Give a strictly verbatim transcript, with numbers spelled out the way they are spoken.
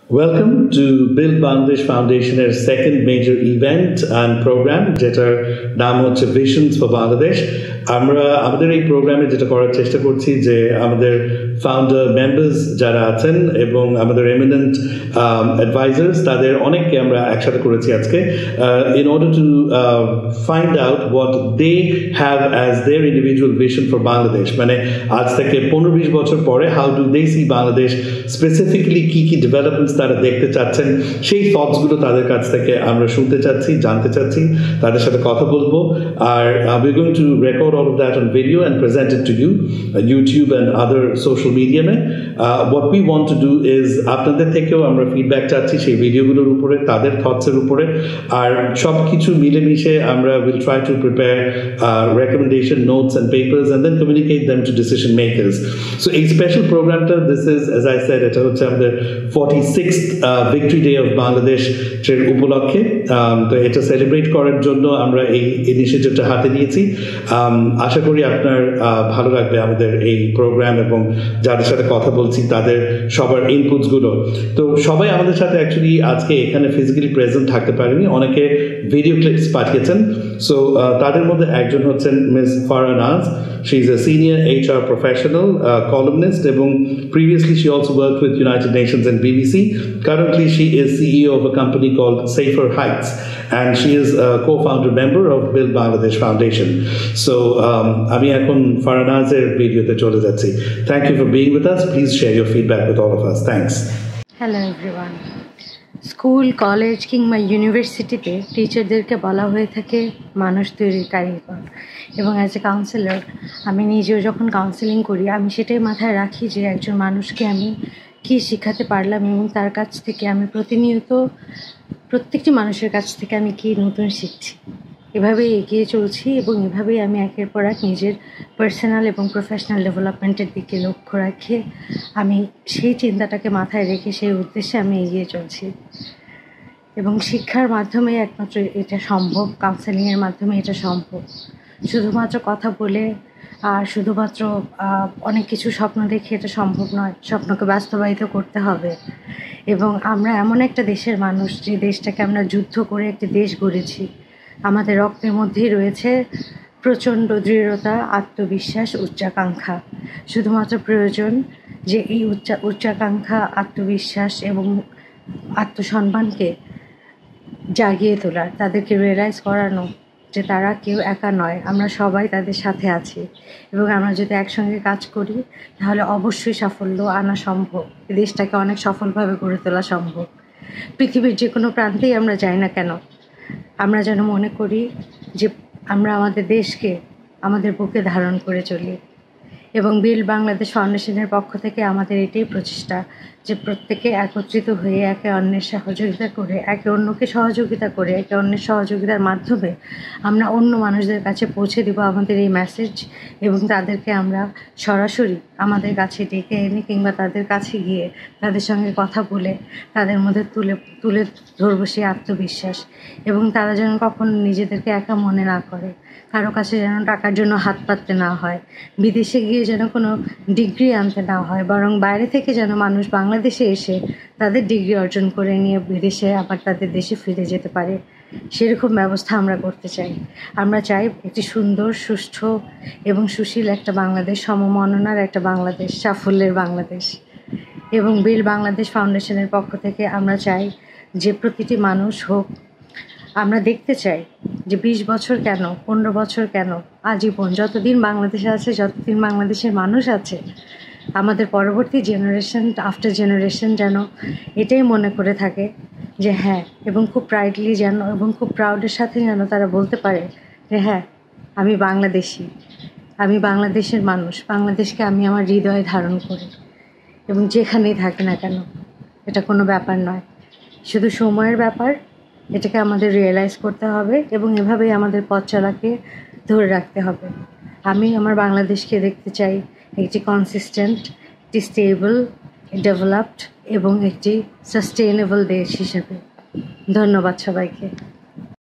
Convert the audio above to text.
Welcome to Build Bangladesh Foundation's second major event and program, যেটার নাম হচ্ছে Visions for Bangladesh. আমরা আমাদের এই প্রোগ্রামে যেটা করার চেষ্টা করছি যে আমাদের ফাউন্ডার মেম্বার্স যারা আছেন এবং আমাদের এমিনেন্ট অ্যাডভাইজার্স তাদের অনেককে আমরা একসাথে করেছি আজকে in order to uh, find out what they have as their individual vision for Bangladesh. মানে আজ থেকে পনেরো বিশ বছর পরে how do they see Bangladesh, specifically কি কি ডেভেলপমেন্টস তারা দেখতে চাচ্ছেন, সেই থটসগুলো তাদের কাছ থেকে আমরা শুনতে চাচ্ছি, জানতে চাচ্ছি, তাদের সাথে কথা বলবো। আর we're going to record all of that on video and present it to you, uh, YouTube and other social media me. Uh, what we want to do is আপনাদের থেকেও আমরা ফিডব্যাক চাচ্ছি সেই ভিডিওগুলোর উপরে, তাদের থটসের উপরে, আর সব কিছু মিলেমিশে আমরা will try to prepare uh, recommendation notes and papers and then communicate them to decision makers. So a special program, this is, as I said, এটা হচ্ছে আমাদের forty-sixth uh, Victory Day of Bangladesh এর উপলক্ষে। তো এটা celebrate করার জন্য আমরা এই ইনিশিয়েটিভটা হাতে নিয়েছি। আশা করি আপনার ভালো লাগবে আমাদের এই প্রোগ্রাম এবং যাদের সাথে কথা বলছি তাদের সবার ইনপুটসগুলো। তো সবাই আমাদের সাথে অ্যাকচুয়ালি আজকে এখানে ফিজিক্যালি প্রেজেন্ট থাকতে পারেনি, অনেকে ভিডিও ক্লিপস পাঠিয়েছেন। সো তাদের মধ্যে একজন হচ্ছেন miss Farah Naz. She is a senior H R professional, uh, columnist, এবং previously she also worked with United Nations and B B C. Currently she is C E O of a company called Safer Heights, and she is a co-founder member of Build Bangladesh Foundation. So um, আমি এখন ফারাহ নাজের ভিডিওতে চলে যাচ্ছি। Thank you for being with us. Please share your feedback with all of us. Thanks. Hello everyone. School, college কিংবা ইউনিভার্সিটিতে টিচারদেরকে বলা হয়ে থাকে মানুষ তৈরির কারিগর, এবং অ্যাজ এ কাউন্সিলর আমি নিজেও যখন কাউন্সেলিং করি আমি সেটাই মাথায় রাখি যে একজন মানুষকে আমি কী শেখাতে পারলাম এবং তার কাছ থেকে আমি প্রতিনিয়ত প্রত্যেকটি মানুষের কাছ থেকে আমি কী নতুন শিখছি। এভাবেই এগিয়ে চলছি এবং এভাবেই আমি একের পর এক নিজের পার্সোনাল এবং প্রফেশনাল ডেভেলপমেন্টের দিকে লক্ষ্য রাখে আমি সেই চিন্তাটাকে মাথায় রেখে সেই উদ্দেশ্যে আমি এগিয়ে চলছি। এবং শিক্ষার মাধ্যমে একমাত্র এটা সম্ভব, কাউন্সেলিংয়ের মাধ্যমে এটা সম্ভব। শুধুমাত্র কথা বলে আর শুধুমাত্র অনেক কিছু স্বপ্ন দেখে এটা সম্ভব নয়, স্বপ্নকে বাস্তবায়িত করতে হবে। এবং আমরা এমন একটা দেশের মানুষ যে দেশটাকে আমরা যুদ্ধ করে একটি দেশ গড়েছি। আমাদের রক্তের মধ্যেই রয়েছে প্রচণ্ড দৃঢ়তা, আত্মবিশ্বাস, উচ্চাকাঙ্ক্ষা। শুধুমাত্র প্রয়োজন যে এই উচ্চা উচ্চাকাঙ্ক্ষা, আত্মবিশ্বাস এবং আত্মসম্মানকে জাগিয়ে তোলার, তাদেরকে রিয়েলাইজ করানো যে তারা কেউ একা নয়, আমরা সবাই তাদের সাথে আছি। এবং আমরা যদি একসঙ্গে কাজ করি তাহলে অবশ্যই সাফল্য আনা সম্ভব, দেশটাকে অনেক সফলভাবে গড়ে তোলা সম্ভব। পৃথিবীর যে কোনো প্রান্তেই আমরা যাই না কেন, আমরা যেন মনে করি যে আমরা আমাদের দেশকে আমাদের বুকে ধারণ করে চলি। এবং বিল্ড বাংলাদেশ ফাউন্ডেশনের পক্ষ থেকে আমাদের এটাই প্রচেষ্টা যে প্রত্যেকে একত্রিত হয়ে একে অন্যের সহযোগিতা করে, একে অন্যকে সহযোগিতা করে, একে অন্যের সহযোগিতার মাধ্যমে আমরা অন্য মানুষদের কাছে পৌঁছে দেব আমাদের এই মেসেজ, এবং তাদেরকে আমরা সরাসরি আমাদের কাছে ডেকে এনে কিংবা তাদের কাছে গিয়ে তাদের সঙ্গে কথা বলে তাদের মধ্যে তুলে তুলে ধরব সেই আত্মবিশ্বাস। এবং তারা যেন কখনো নিজেদেরকে একা মনে না করে, কারো কাছে যেন টাকার জন্য হাত পাততে না হয়, বিদেশে গিয়ে যেন কোনো ডিগ্রি আনতে না হয়, বরং বাইরে থেকে যেন মানুষ বাংলাদেশে এসে তাদের ডিগ্রি অর্জন করে নিয়ে বিদেশে আবার তাদের দেশে ফিরে যেতে পারে, সেরকম ব্যবস্থা আমরা করতে চাই। আমরা চাই একটি সুন্দর, সুষ্ঠু এবং সুশীল একটা বাংলাদেশ, সমমননার একটা বাংলাদেশ, সাফল্যের বাংলাদেশ। এবং বিল বাংলাদেশ ফাউন্ডেশনের পক্ষ থেকে আমরা চাই যে প্রতিটি মানুষ হোক, আমরা দেখতে চাই যে বিশ বছর কেন, পনেরো বছর কেন, আজীবন যতদিন বাংলাদেশে আছে, যতদিন বাংলাদেশের মানুষ আছে, আমাদের পরবর্তী জেনারেশন, আফটার জেনারেশন যেন এটাই মনে করে থাকে যে হ্যাঁ, এবং খুব প্রাইডলি যেন এবং খুব প্রাউডের সাথে যেন তারা বলতে পারে যে হ্যাঁ, আমি বাংলাদেশি, আমি বাংলাদেশের মানুষ, বাংলাদেশকে আমি আমার হৃদয়ে ধারণ করি। এবং যেখানেই থাকে না কেন, এটা কোনো ব্যাপার নয়, শুধু সময়ের ব্যাপার। এটাকে আমাদের রিয়েলাইজ করতে হবে এবং এভাবেই আমাদের পথ চলাকে ধরে রাখতে হবে। আমি আমার বাংলাদেশকে দেখতে চাই একটি কনসিস্টেন্ট, একটি স্টেবল, ডেভেলপড এবং একটি সাস্টেইনেবল দেশ হিসেবে। ধন্যবাদ সবাইকে।